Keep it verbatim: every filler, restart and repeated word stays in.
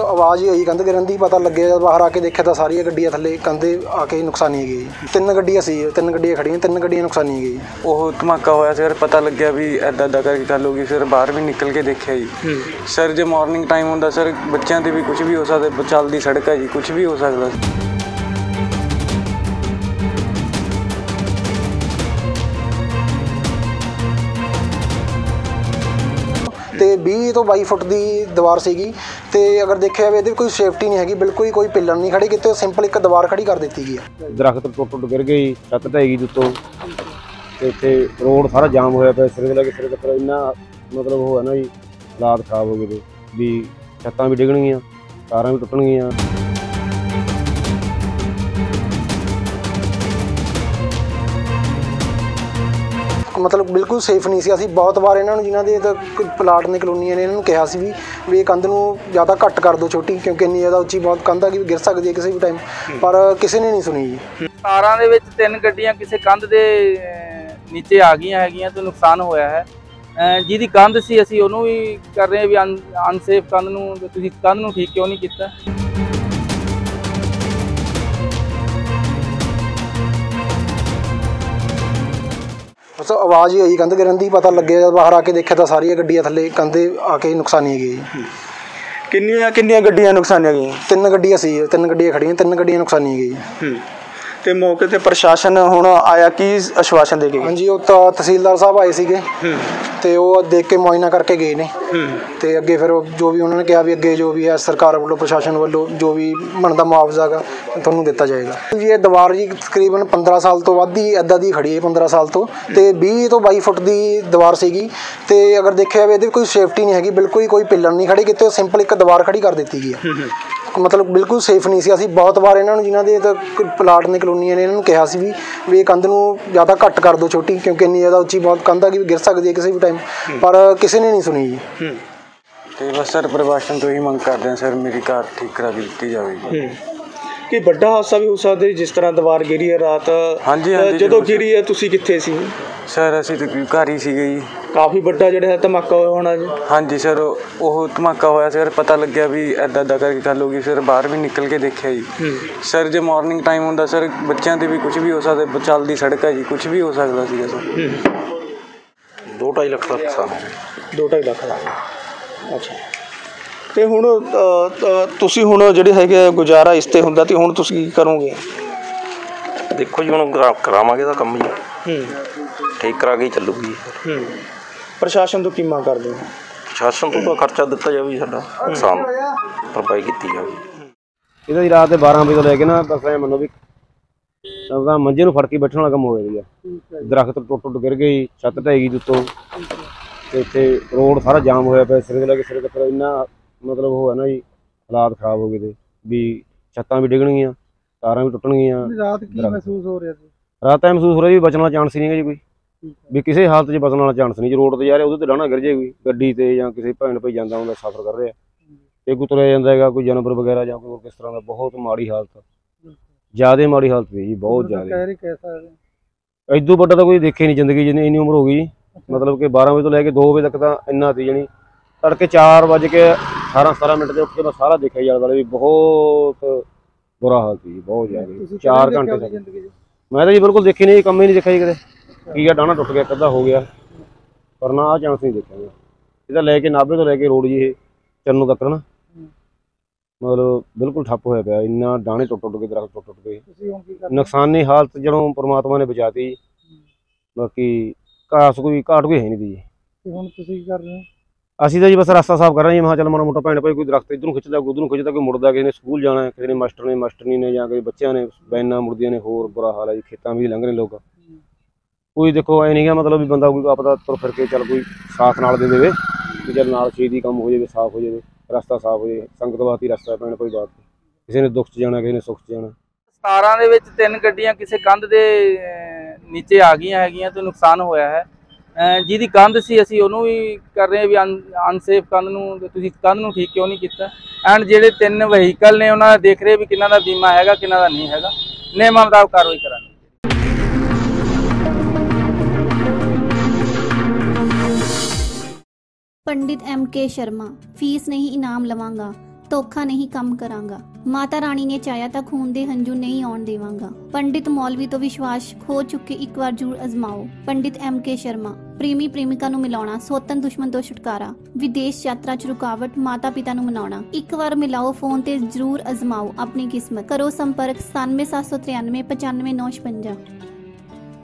आवाज़ ही आई कंध गिरन की, पता लगे जब बाहर आके देखा तो सारिया गड्डियां थले कंधे आके नुकसानी गई। तीन गड्डियां सी, तीन गड्डियां खड़ियां, तीन गड्डियां नुकसानी गई। वो धमाका होया सर, पता लग्या भी इदा इदा करके गल हो गई। सर बाहर भी निकल के देखा जी सर, जो मॉर्निंग टाइम होंदा सर बच्चों से भी कुछ भी हो सकता, चलती सड़क है जी, कुछ भी हो सकता। तो बीस तो बाई फुट की दीवार सीगी, तो अगर देखा जाए ये कोई सेफ्टी नहीं हैगी, बिल्कुल ही कोई पिलर नहीं खड़ी किते, सिंपल एक दीवार खड़ी कर दी गई। दरख्त टुट टुट गिर गई, छत ढह गई उत्तों, इतने रोड सारा जाम होया पिया सिरे लगे सिरे तक। इन्ना मतलब वो है ना जी, हालात खराब हो गए भी, छत्तां भी डिगणगियां, तारां भी टुटणगियां। मतलब बिल्कुल सेफ नहीं सी। असीं बहुत बार इन्होंने जिन्हों के प्लाट ने कलोनियां ने इन्होंने कहा सी भी भी कंध नूं ज़्यादा घट कर दो छोटी, क्योंकि इन्नी ज़्यादा उच्ची बहुत कंध आ कि गिर सकती है किसी भी टाइम, पर किसी ने नहीं सुनी जी। तारां दे विच तीन गड्डियां किसी कंध दे नीचे आ गईयां हैगियां तो नुकसान होया है। जिहदी कंध सी असीं उहनूं भी कर रहे भी अन अनसेफ कंध नूं तुसीं कंध नूं ठीक क्यों नहीं कीता। बस आवाज़ ही आई कंध गिरन की, पता लगे जब बाहर आके देखा तो सारिया गड्डियां थले कंधे आके नुकसानी गई। किन्नियां किन्नियां गड्डियां नुकसानियां गई? तीन गड्डियां सी, तीन गड्डियां खड़ियां, तीन गड्डियां नुकसानी गई। ते मौके ते प्रशासन हुण आया की आश्वासन दे के? हाँ जी, वो तो तहसीलदार साहब आए सीगे ते वो देख के मुआयना करके गए ने, ते अगे फिर जो भी उन्होंने कहा भी अगे जो भी है सरकार वालों प्रशासन वालों जो भी बनता मुआवजा गा तुहानूं दिता जाएगा जी। ये दीवार जी तकरीबन पंद्रह साल तो वध ही इदां दी खड़ी है, पंद्रह साल तो, ते बीस तो बाई फुट की दीवार सीगी, ते अगर देखा जाए ये कोई सेफ्टी नहीं हैगी, बिल्कुल ही कोई पिलर नहीं खड़ी किते, सिंपल एक दीवार खड़ी कर दी गई है। मतलब बिल्कुल सेफ नहीं सी। असीं बहुत बार इन्होंने जिन्हों के प्लाट ने कलोनियां ने इन्होंने कहा सी भी भी कंध नूं ज़्यादा घट कर दो छोटी, क्योंकि इन्नी ज़्यादा उच्ची बहुत कंध आ कि गिर सकती है किसी भी टाइम, पर किसी ने नहीं सुनी जी। तो बस सर प्रशासन तो ही मंग करते हैं सर मेरी कार ठीक करा दी जाएगी। कि बड़ा हादसा भी हो सकता है जिस तरह दीवार गिरी है रात? हाँ जी, हाँ जी। जो गिरी है तुसीं कित्थे सी? सर असीं तो घर ही सीगे जी। काफ़ी बड़ा जिहड़ा धमाका होना जी? हाँ जी सर, वो धमाका होया सर, पता लग्या भी इदा इदा करके गल हो गई। सर बाहर भी निकल के देखा जी सर, जो मॉर्निंग टाइम होंदा सर बच्चों से भी कुछ भी हो सकता, चलती सड़क है जी, कुछ भी हो सकता सीगा सर। दो ढाई लख का नुकसान दो ढाई लख का। अच्छा, ਤੇ ਹੁਣ ਤੁਸੀਂ ਹੁਣ ਜਿਹੜੇ ਹੈਗੇ ਗੁਜ਼ਾਰਾ ਇਸ 'ਤੇ ਹੁੰਦਾ ਤੇ ਹੁਣ ਤੁਸੀਂ ਕੀ ਕਰੋਗੇ? ਦੇਖੋ ਜੀ ਹੁਣ ਕਰਾਵਾਂਗੇ ਤਾਂ ਕੰਮ ਜੀ, ਠੀਕ ਕਰਾ ਕੇ ਚੱਲੂਗੀ। ਪ੍ਰਸ਼ਾਸਨ ਤੋਂ ਕੀ ਮੰਗ ਕਰਦੇ ਹੋ? ਪ੍ਰਸ਼ਾਸਨ ਤੋਂ ਤਾਂ ਖਰਚਾ ਦਿੱਤਾ ਜਾਵੇ, ਸਾਡਾ ਨੁਕਸਾਨ ਭਰਪਾਈ ਕੀਤੀ ਜਾਵੇ। ਇਹਦਾ ਜੀ ਰਾਤ ਦੇ ਬਾਰਾਂ ਵਜੇ ਤੋਂ ਲੈ ਕੇ ਨਾ ਬਸ ਐ ਮੰਨੋ ਵੀ ਤਾਂ ਮੰਜੇ ਨੂੰ ਫੜ ਕੇ ਬੈਠਣ ਵਾਲਾ ਕੰਮ ਹੋਇਆ ਜੀ। ਦਰਖਤ ਟੁੱਟ ਟੁੱਟ ਗਿਰ ਗਈ, ਛੱਤ ਢਹਿ ਗਈ ਉੱਤੋਂ, ਤੇ ਇੱਥੇ ਰੋਡ ਸਾਰਾ ਜਾਮ ਹੋਇਆ ਪਿਆ ਸਿਰੇ ਲੱਗੇ ਸਿਰੇ ਤੱਕ। ਇੰਨਾ मतलब वो है ना जी, हालात खराब हो गए थे भी, छत्तां भी डिगणगियां, तारां भी टुटणगियां। रात की महसूस हो रहा था? रात महसूस हो रहा जी बचने वाला चांस ही नहीं है जी, कोई भी किसी हालत च बचने वाला चांस नहीं जी। रोड ते जा रहे उहदे ते डाहना गिर जाए कोई गड्डी ते जां किसी भैन भाई जांदा हुंदा सफर कर रहा ते कोई तुरिया जांदा हैगा, कोई जानवर वगैरह जां कोई किस तरह का। बहुत माड़ी हालत, ज़्यादा माड़ी हालत थी जी, बहुत ज़्यादा। इदों वड्डा तो कोई देखे नहीं जिंदगी जिन्नी इन्नी उम्र हो गई। मतलब कि बारह बजे तो लैके दो बजे तक तो इन्ना थी जानी, तड़के चार बज के अठारह सतारह मिनट से उठ के मैं सारा देखा यार वाले भी, बहुत बुरा हाल थी, बहुत ज़्यादा। चार घंटे तक मैं तो जी बिल्कुल देखी नहीं, कम ही नहीं देखा जी कदे की डाहना टुट गया कदा हो गया, पर ना आ चांस नहीं देखा मैं। इधर लैके नाभे तो लैके रोड जी चन्नू तक ना मतलब बिल्कुल ठप्प होया पिया, इन्ना डाहने टुट टुट के दरख्त टुट टुट के नुकसानी हालत जदों परमात्मा ने बचाती। बाकी घास कोई घाट कोई है नहीं थी जी। ਅਸੀਂ ਤਾਂ ਜੀ ਬਸ ਰਸਤਾ ਸਾਫ਼ ਕਰ ਰਹੇ ਹਾਂ। ਮੈਂ ਚੱਲ ਮਾੜਾ ਮੋਟਾ ਭੈਣ ਭਾਈ ਕੋਈ ਦਰਖਤ ਇੱਧਰੋਂ ਖਿੱਚਦਾ ਕੋਈ ਉੱਧਰੋਂ ਖਿੱਚਦਾ, ਕੋਈ ਮੁੜਦਾ, ਕਿਸੇ ਨੇ ਸਕੂਲ ਜਾਣਾ, ਕਿਸੇ ਨੇ ਮਾਸਟਰ ਨੇ ਮਾਸਟਰਨੀ ਨੇ ਜਾਂ ਕੋਈ ਬੱਚਿਆਂ ਨੇ ਵੈਨਾਂ ਮੁੜਦੀਆਂ ਨੇ। ਹੋਰ ਬੁਰਾ ਹਾਲ ਹੈ ਜੀ, ਖੇਤਾਂ ਵੀ ਲੰਘ ਰਹੇ ਲੋਕ। ਕੋਈ ਦੇਖੋ ਐ ਨਹੀਂ ਗਾ ਮਤਲਬ ਵੀ ਬੰਦਾ ਕੋਈ ਆਪਦਾ ਤੁਰ ਫਿਰ ਕੇ ਚੱਲ ਕੋਈ ਸਾਥ ਨਾਲ ਦੇ ਦੇਵੇ ਵੀ ਚੱਲ ਨਾਲ ਛੇਤੀ ਕੰਮ ਹੋ ਜਾਵੇ, ਸਾਫ਼ ਹੋ ਜਾਵੇ, ਰਸਤਾ ਸਾਫ਼ ਹੋ ਜਾਵੇ। ਸੰਗਤ ਵਾਸਤੇ ਰਸਤਾ ਭੈਣ ਭਾਈ ਬਾਤ, ਕਿਸੇ ਨੇ ਦੁੱਖ 'ਚ ਜਾਣਾ, ਕਿਸੇ ਨੇ ਸੁੱਖ 'ਚ ਜਾਣਾ। ਸਤਾਰਾਂ ਦੇ ਵਿੱਚ ਤਿੰਨ ਗੱਡੀਆਂ ਕਿਸੇ ਕੰਧ ਦੇ ਨੀਚੇ ਆ ਗਈਆਂ ਹੈਗੀਆਂ ਤੇ ਨੁਕਸਾਨ ਹੋਇਆ ਹੈ। ਜਿਹਦੀ ਕੰਧ ਸੀ ਅਸੀਂ ਉਹਨੂੰ ਵੀ ਕਰ ਰਹੇ ਵੀ ਅਨ ਅਨਸੇਫ ਕੰਧ ਨੂੰ ਤੁਸੀਂ ਕੰਧ ਨੂੰ ਠੀਕ ਕਿਉਂ ਨਹੀਂ ਕੀਤਾ। ਐਂਡ ਜਿਹੜੇ ਤਿੰਨ ਵਹੀਕਲ ਨੇ ਉਹਨਾਂ ਦਾ ਦੇਖ ਰਹੇ ਵੀ ਕਿਹਨਾਂ ਦਾ ਬੀਮਾ ਹੈਗਾ ਕਿਹਨਾਂ ਦਾ ਨਹੀਂ ਹੈਗਾ, ਨਿਯਮਾਂ ਮੁਤਾਬਕ ਕਾਰਵਾਈ ਕਰਾਂਗੇ। पंडित एम के शर्मा, फीस नहीं इनाम लवांगा, ਧੋਖਾ ਨਹੀਂ ਕੰਮ ਕਰਾਂਗਾ। ਮਾਤਾ ਰਾਣੀ ਨੇ ਚਾਹਿਆ ਤਾਂ ਖੂਨ ਦੇ ਹੰਝੂ ਨਹੀਂ ਆਉਣ ਦੇਵਾਂਗਾ। ਪੰਡਿਤ ਮੌਲਵੀ ਤੋਂ ਵਿਸ਼ਵਾਸ ਖੋ ਚੁੱਕੇ ਇੱਕ ਵਾਰ ਜ਼ਰੂਰ ਅਜ਼ਮਾਓ। ਪੰਡਿਤ ਐਮ ਕੇ ਸ਼ਰਮਾ। ਪ੍ਰੇਮੀ ਪ੍ਰੇਮਿਕਾ ਨੂੰ ਮਿਲਾਉਣਾ, ਸੋਤਨ ਦੁਸ਼ਮਣ ਤੋਂ ਛੁਟਕਾਰਾ, ਵਿਦੇਸ਼ ਯਾਤਰਾ 'ਚ ਰੁਕਾਵਟ, ਮਾਤਾ ਪਿਤਾ ਨੂੰ ਮਨਾਉਣਾ। ਇੱਕ ਵਾਰ ਮਿਲਾਓ ਫੋਨ ਤੇ ਜ਼ਰੂਰ ਅਜ਼ਮਾਓ ਆਪਣੀ ਕਿਸਮਤ। ਕਰੋ ਸੰਪਰਕ ਸਤਾਨਵੇਂ ਸੱਤ ਸੌ ਤ੍ਰਿਆਨਵੇਂ ਪਚਾਨਵੇਂ ਨੌ ਛਪੰਜਾ।